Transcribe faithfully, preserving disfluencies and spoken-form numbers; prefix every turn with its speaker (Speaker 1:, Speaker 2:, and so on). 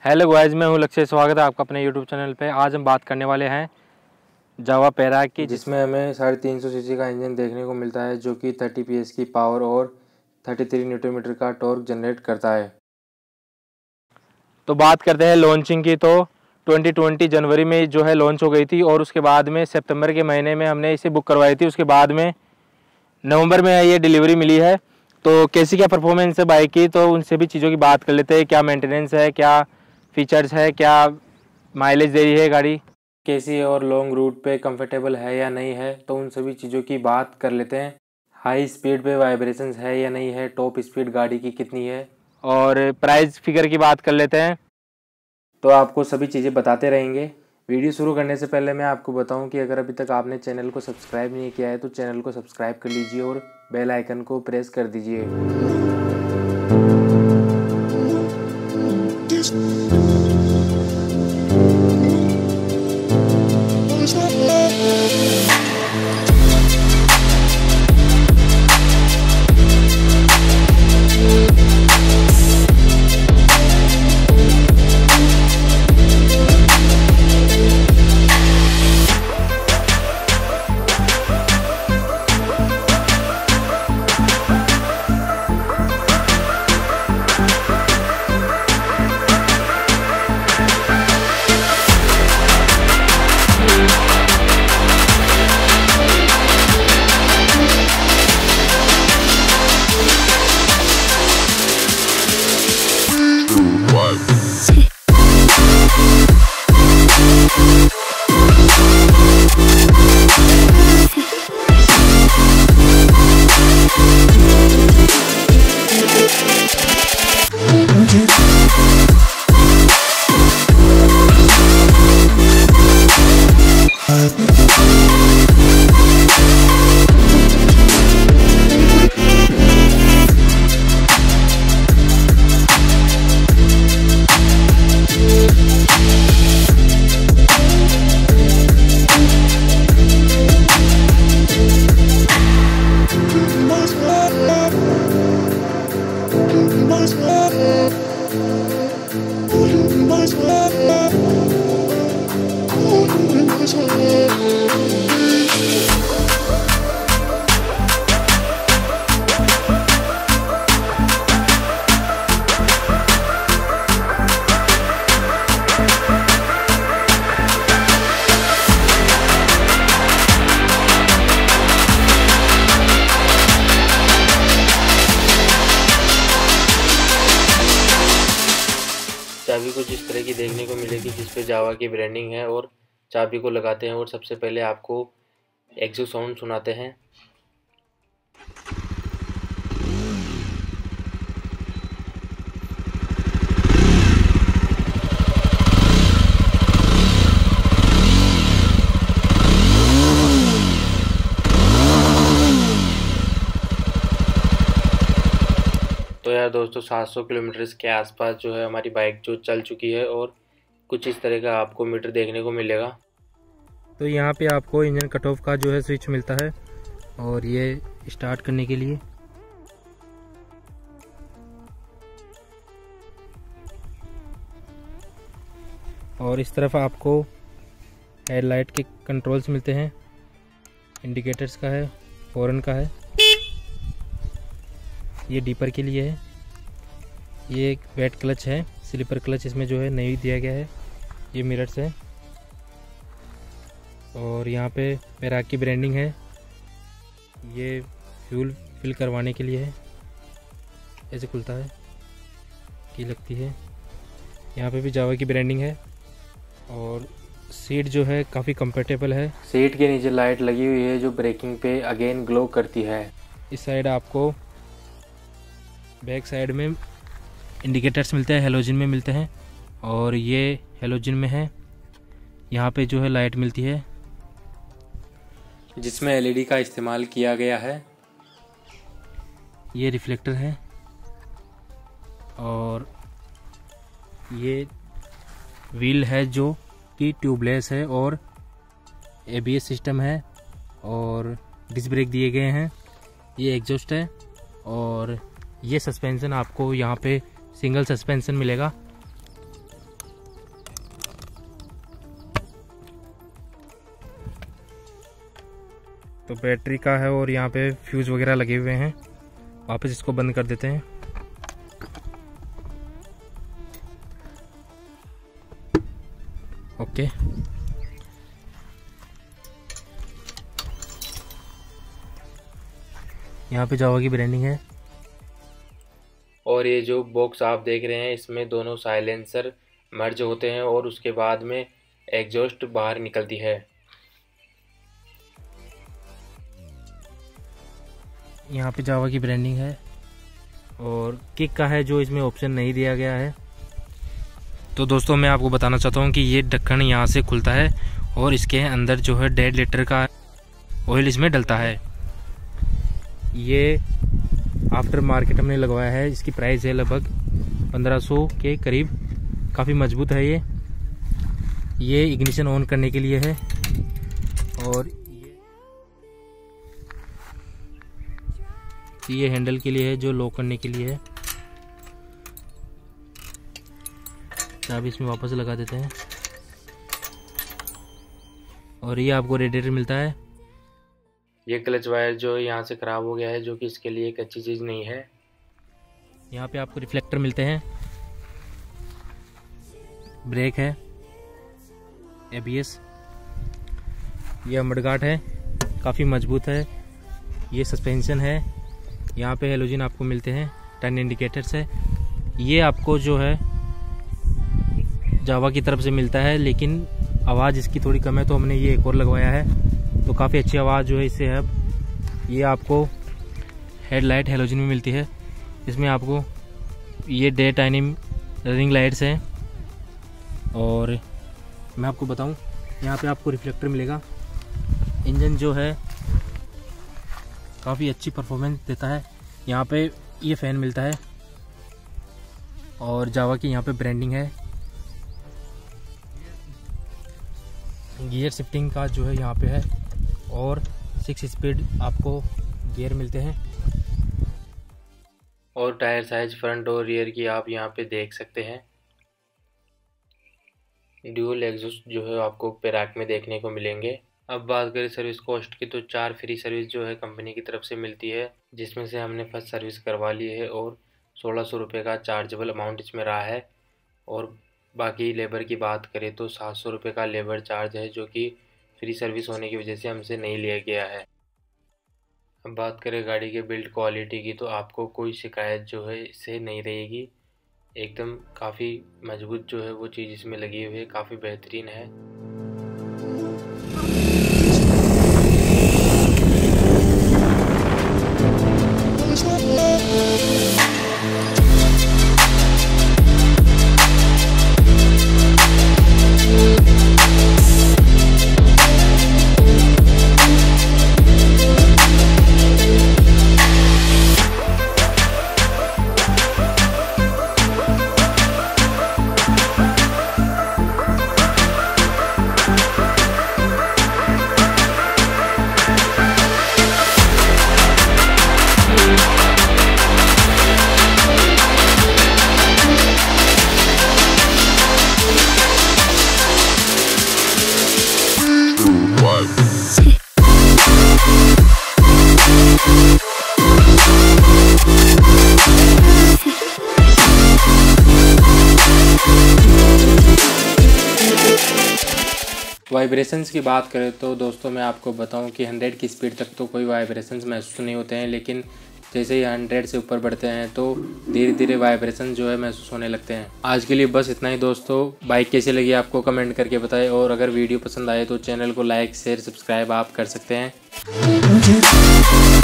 Speaker 1: Hello guys, मैं हूं लक्ष्य। स्वागत है आपका अपने यूट्यूब चैनल पे। आज हम बात करने वाले हैं जावा पैराग की, जिसमें हमें साढ़े तीन सौ सीसी का इंजन देखने को मिलता है, जो कि तीस पीएस की पावर और तैंतीस न्यूटन मीटर का टॉर्क जनरेट करता है। तो बात करते हैं लॉन्चिंग की। तो दो हज़ार बीस जनवरी में जो है लॉन्च हो गई थी और उसके बाद में सितंबर के महीने में हमने इसे बुक करवाई थी। उसके बाद में नवंबर में ये डिलीवरी मिली है। तो कैसी क्या परफॉर्मेंस है बाइक की, तो उन सभी चीज़ों की बात कर लेते हैं। क्या मेंटेनेंस है, क्या फीचर्स है, क्या माइलेज दे रही है गाड़ी, कैसी है और लॉन्ग रूट पे कंफर्टेबल है या नहीं है, तो उन सभी चीज़ों की बात कर लेते हैं। हाई स्पीड पे वाइब्रेशंस है या नहीं है, टॉप स्पीड गाड़ी की कितनी है, और प्राइस फिगर की बात कर लेते हैं। तो आपको सभी चीज़ें बताते रहेंगे। वीडियो शुरू करने से पहले मैं आपको बताऊं कि अगर अभी तक आपने चैनल को सब्सक्राइब नहीं किया है तो चैनल को सब्सक्राइब कर लीजिए और बेल आइकन को प्रेस कर दीजिए। चाबी कुछ इस तरह की देखने को मिलेगी, जिस पे जावा की ब्रांडिंग है। और चाबी को लगाते हैं और सबसे पहले आपको एग्जॉस्ट साउंड सुनाते हैं। तो यार दोस्तों, सात सौ किलोमीटर के आसपास जो है हमारी बाइक जो चल चुकी है और कुछ इस तरह का आपको मीटर देखने को मिलेगा। तो यहाँ पे आपको इंजन कट ऑफ का जो है स्विच मिलता है और ये स्टार्ट करने के लिए। और इस तरफ आपको हेडलाइट के कंट्रोल्स मिलते हैं, इंडिकेटर्स का है, हॉर्न का है, ये डीपर के लिए है। ये एक वेट क्लच है, स्लीपर क्लच इसमें जो है नहीं दिया गया है। ये मिरर्स है और यहाँ पे पैराग की ब्रांडिंग है। ये फ्यूल फिल करवाने के लिए है, ऐसे खुलता है की लगती है। यहाँ पे भी जावा की ब्रांडिंग है और सीट जो है काफ़ी कंफर्टेबल है। सीट के नीचे लाइट लगी हुई है जो ब्रेकिंग पे अगेन ग्लो करती है। इस साइड आपको बैक साइड में इंडिकेटर्स मिलते हैं, हेलोजन में मिलते हैं और ये हेलोजन में है। यहाँ पे जो है लाइट मिलती है जिसमें एलईडी का इस्तेमाल किया गया है। ये रिफ्लेक्टर है और ये व्हील है जो कि ट्यूबलेस है और एबीएस सिस्टम है और डिस्क ब्रेक दिए गए हैं। ये एग्जॉस्ट है और ये सस्पेंशन आपको यहाँ पे सिंगल सस्पेंशन मिलेगा तो बैटरी का है और यहाँ पे फ्यूज़ वगैरह लगे हुए हैं। वापस इसको बंद कर देते हैं। ओके, यहाँ पे जावा की ब्रांडिंग है। और ये जो बॉक्स आप देख रहे हैं इसमें दोनों साइलेंसर मर्ज होते हैं और उसके बाद में एग्जॉस्ट बाहर निकलती है। यहाँ पे जावा की ब्रांडिंग है और किक का है जो इसमें ऑप्शन नहीं दिया गया है। तो दोस्तों मैं आपको बताना चाहता हूँ कि ये ढक्कन यहाँ से खुलता है और इसके अंदर जो है डेढ़ लीटर का ऑयल इसमें डलता है। ये आफ्टर मार्केट हमने लगवाया है। इसकी प्राइस है लगभग पंद्रह सौ के करीब। काफ़ी मजबूत है ये ये इग्निशन ऑन करने के लिए है और ये, ये हैंडल के लिए है जो लॉक करने के लिए है। चाबी इसमें वापस लगा देते हैं और ये आपको रेडिएटर मिलता है। ये क्लच वायर जो यहाँ से ख़राब हो गया है, जो कि इसके लिए एक अच्छी चीज़ नहीं है। यहाँ पे आपको रिफ्लेक्टर मिलते हैं, ब्रेक है, एबीएस, ये मडगार्ड है, काफ़ी मजबूत है। ये सस्पेंशन है। यहाँ पे हेलोजन आपको मिलते हैं, टर्न इंडिकेटर्स है। ये आपको जो है जावा की तरफ से मिलता है, लेकिन आवाज़ इसकी थोड़ी कम है तो हमने ये एक और लगवाया है। तो काफ़ी अच्छी आवाज़ जो है इससे है। अब ये आपको हेडलाइट हेलोजन में मिलती है। इसमें आपको ये डे टाइम रनिंग लाइट्स हैं और मैं आपको बताऊं यहाँ पे आपको रिफ्लेक्टर मिलेगा। इंजन जो है काफ़ी अच्छी परफॉर्मेंस देता है। यहाँ पे ये फ़ैन मिलता है और जावा की यहाँ पे ब्रांडिंग है। गियर शिफ्टिंग का जो है यहाँ पे है और सिक्स स्पीड आपको गियर मिलते हैं। और टायर साइज फ्रंट और रियर की आप यहाँ पे देख सकते हैं। ड्यूल एग्जॉस्ट जो है आपको पेराक में देखने को मिलेंगे। अब बात करें सर्विस कॉस्ट की, तो चार फ्री सर्विस जो है कंपनी की तरफ से मिलती है, जिसमें से हमने फर्स्ट सर्विस करवा ली है और सोलह सौ रुपये का चार्जेबल अमाउंट इसमें रहा है। और बाकी लेबर की बात करें तो सात सौ रुपये का लेबर चार्ज है, जो कि फ्री सर्विस होने की वजह से हमसे नहीं लिया गया है। अब बात करें गाड़ी के बिल्ड क्वालिटी की, तो आपको कोई शिकायत जो है इससे नहीं रहेगी। एकदम काफ़ी मजबूत जो है वो चीज़ इसमें लगी हुई है, काफ़ी बेहतरीन है। वाइब्रेशंस की बात करें तो दोस्तों मैं आपको बताऊं कि हंड्रेड की स्पीड तक तो कोई वाइब्रेशंस महसूस नहीं होते हैं, लेकिन जैसे ही हंड्रेड से ऊपर बढ़ते हैं तो धीरे धीरे वाइब्रेशन जो है महसूस होने लगते हैं। आज के लिए बस इतना ही दोस्तों। बाइक कैसी लगी आपको कमेंट करके बताएं, और अगर वीडियो पसंद आए तो चैनल को लाइक शेयर सब्सक्राइब आप कर सकते हैं।